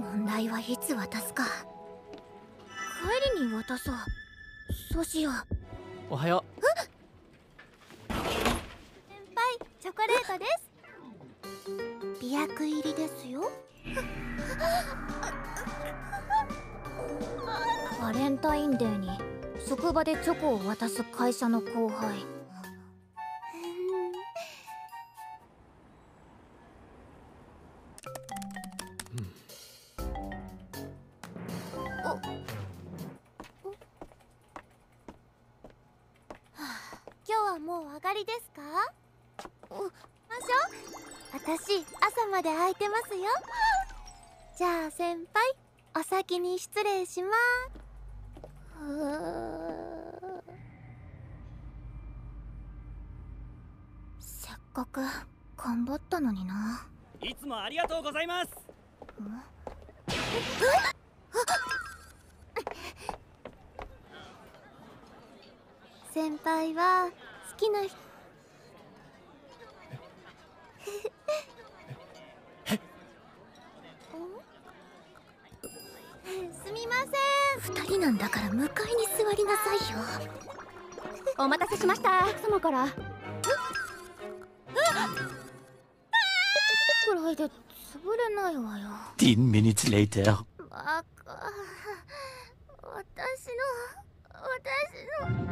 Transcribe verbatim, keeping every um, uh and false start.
問題はいつ渡すか。帰りに渡そう。そうしよう。 おはよう。 先輩、チョコレートです。美薬入りですよ。バレンタインデーに職場でチョコを渡す会社の後輩。今日はもう上がりですか？お、ましょ。私朝まで空いてますよ。じゃあ先輩、お先に失礼します。うーせっかく頑張ったのにな。 いつもありがとうございます。 先輩は好きな人すみません。二人なんだから向かいに座りなさいよ。 お待たせしました。様からくらいで潰れないわよ。 Ten minutes later. バカ。私の私の